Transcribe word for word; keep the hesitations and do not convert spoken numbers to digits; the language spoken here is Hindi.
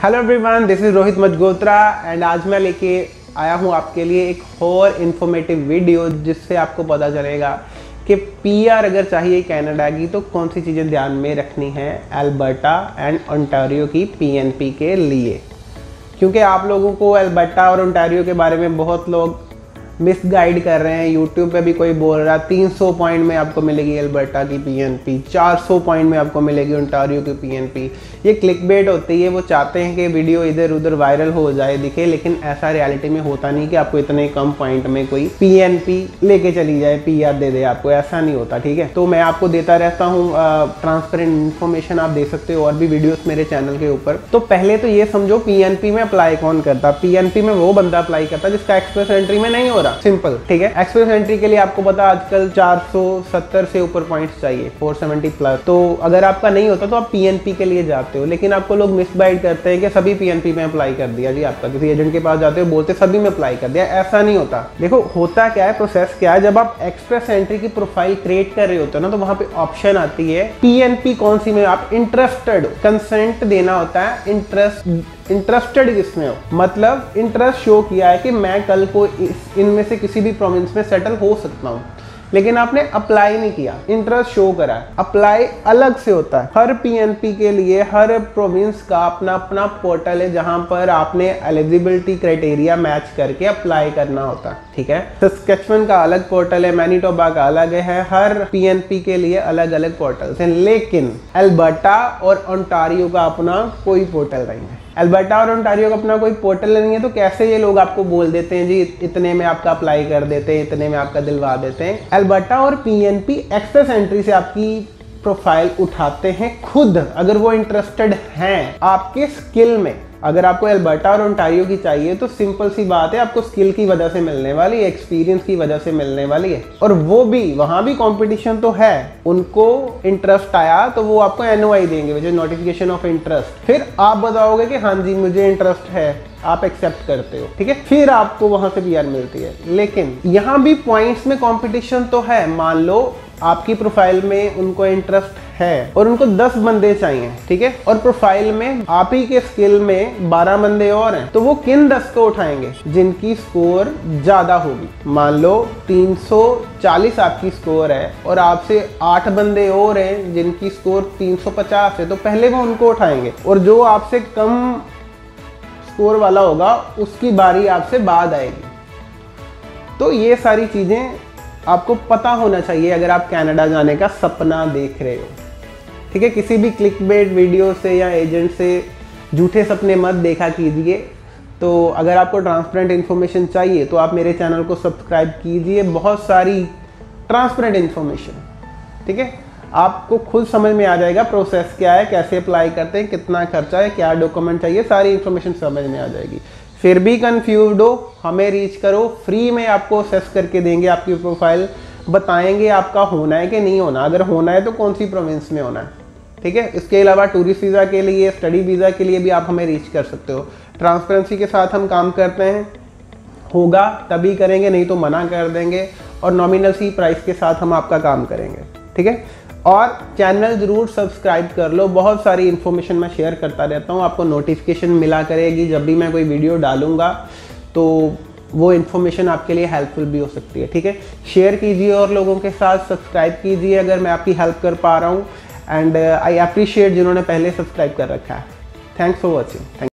Hello everyone, this is Rohit Majgotra and आज मैं लेके आया हूँ आपके लिए एक और इन्फॉर्मेटिव वीडियो जिससे आपको पता चलेगा कि पीआर अगर चाहिए कनाडा की तो कौन सी चीज़ें ध्यान में रखनी है अल्बर्टा एंड ओंटारियो की पीएनपी के लिए। क्योंकि आप लोगों को अल्बर्टा और ओंटारियो के बारे में बहुत लोग मिसगाइड कर रहे हैं। यूट्यूब पे भी कोई बोल रहा है तीन सौ पॉइंट में आपको मिलेगी अल्बर्टा की पीएनपी, चार सौ पॉइंट में आपको मिलेगी ओंटारियो की पीएनपी। ये क्लिकबेट होती है, वो चाहते हैं कि वीडियो इधर उधर वायरल हो जाए, दिखे, लेकिन ऐसा रियलिटी में होता नहीं कि आपको इतने कम पॉइंट में कोई पीएनपी लेके चली जाए, पीआर दे दे आपको, ऐसा नहीं होता। ठीक है, तो मैं आपको देता रहता हूँ ट्रांसपेरेंट इन्फॉर्मेशन, आप दे सकते हो और भी वीडियोस मेरे चैनल के ऊपर। तो पहले तो ये समझो पीएनपी में अप्लाई कौन करता। पीएनपी में वो बंदा अप्लाई करता जिसका एक्सप्रेस एंट्री में नहीं हो रहा, सिंपल। ठीक है, एक्सप्रेस एंट्री के लिए आपको पता आजकल चार सौ सत्तर से ऊपर पॉइंट्स चाहिए, चार सौ सत्तर प्लस। तो अगर आपका नहीं होता तो आप पीएनपी के लिए जाते हो, लेकिन आपको लोग मिसगाइड करते हैं कि सभी पीएनपी में अप्लाई कर दिया जी। आपका किसी एजेंट के पास जाते हो, बोलते सभी में अप्लाई कर दिया, ऐसा नहीं होता। देखो होता क्या है, प्रोसेस क्या है, जब आप एक्सप्रेस एंट्री की प्रोफाइल क्रिएट कर रहे होते हो ना, तो वहां पे ऑप्शन आती है पीएनपी कौन सी में आप इंटरेस्टेड, कंसेंट देना होता है। इंटरेस्ट इंटरेस्टेड किसमें हो, मतलब इंटरेस्ट शो किया है कि मैं कल को इनमें से किसी भी प्रोविंस में सेटल हो सकता हूँ, लेकिन आपने अप्लाई नहीं किया, इंटरेस्ट शो करा है। अप्लाई अलग से होता है। हर पीएनपी के लिए हर प्रोविंस का अपना अपना पोर्टल है जहां पर आपने एलिजिबिलिटी क्राइटेरिया मैच करके अप्लाई करना होता है। ठीक है, सस्केचुअन का अलग पोर्टल है, मैनीटोबा का अलग है, हर पीएनपी के लिए अलग अलग पोर्टल्स हैं। लेकिन अल्बर्टा और ओंटारियो का अपना कोई पोर्टल नहीं है। अल्बर्टा और ओंटारियो का अपना कोई पोर्टल नहीं है, तो कैसे ये लोग आपको बोल देते हैं जी इतने में आपका अप्लाई कर देते हैं, इतने में आपका दिलवा देते हैं। अल्बर्टा और पीएनपी एक्सप्रेस एंट्री से आपकी प्रोफाइल उठाते हैं खुद, अगर वो इंटरेस्टेड हैं आपके स्किल में। अगर आपको अल्बर्टा और ओंटारियो की चाहिए तो सिंपल सी बात है, आपको स्किल की वजह से मिलने वाली है, एक्सपीरियंस की वजह से मिलने वाली है। और वो भी वहां भी कंपटीशन तो है, उनको इंटरेस्ट आया तो वो आपको एनओआई देंगे, which is notification of interest. फिर आप बताओगे कि हाँ जी मुझे इंटरेस्ट है, आप एक्सेप्ट करते हो। ठीक है, फिर आपको वहां से पीआर मिलती है। लेकिन यहाँ भी पॉइंट्स में कंपटीशन तो है। मान लो आपकी प्रोफाइल में उनको इंटरेस्ट है और उनको दस बंदे चाहिए, ठीक है, और प्रोफाइल में आप ही के स्किल में बारह बंदे और हैं, तो वो किन दस को उठाएंगे जिनकी स्कोर ज्यादा होगी। मान लो तीन सौ चालीस आपकी स्कोर है और आपसे आठ बंदे और हैं जिनकी स्कोर तीन सौ पचास है, तो पहले वो उनको उठाएंगे, और जो आपसे कम स्कोर वाला होगा उसकी बारी आपसे बाद आएगी। तो ये सारी चीजें आपको पता होना चाहिए अगर आप कनाडा जाने का सपना देख रहे हो। ठीक है, किसी भी क्लिकबेट वीडियो से या एजेंट से झूठे सपने मत देखा कीजिए। तो अगर आपको ट्रांसपेरेंट इन्फॉर्मेशन चाहिए तो आप मेरे चैनल को सब्सक्राइब कीजिए, बहुत सारी ट्रांसपेरेंट इन्फॉर्मेशन। ठीक है, आपको खुद समझ में आ जाएगा प्रोसेस क्या है, कैसे अप्लाई करते हैं, कितना खर्चा है, क्या डॉक्यूमेंट चाहिए, सारी इन्फॉर्मेशन समझ में आ जाएगी। फिर भी कंफ्यूज्ड हो, हमें रीच करो, फ्री में आपको असेस करके देंगे आपकी प्रोफाइल, बताएंगे आपका होना है कि नहीं होना। अगर होना है तो कौन सी प्रोविंस में होना है। ठीक है, इसके अलावा टूरिस्ट वीज़ा के लिए, स्टडी वीज़ा के लिए भी आप हमें रीच कर सकते हो। ट्रांसपेरेंसी के साथ हम काम करते हैं, होगा तभी करेंगे, नहीं तो मना कर देंगे, और नॉमिनल सी प्राइस के साथ हम आपका काम करेंगे। ठीक है, और चैनल जरूर सब्सक्राइब कर लो, बहुत सारी इन्फॉर्मेशन मैं शेयर करता रहता हूँ, आपको नोटिफिकेशन मिला करेगी जब भी मैं कोई वीडियो डालूंगा, तो वो इन्फॉर्मेशन आपके लिए हेल्पफुल भी हो सकती है। ठीक है, शेयर कीजिए और लोगों के साथ, सब्सक्राइब कीजिए अगर मैं आपकी हेल्प कर पा रहा हूँ, एंड आई अप्रिशिएट जिन्होंने पहले सब्सक्राइब कर रखा है। Thanks for watching.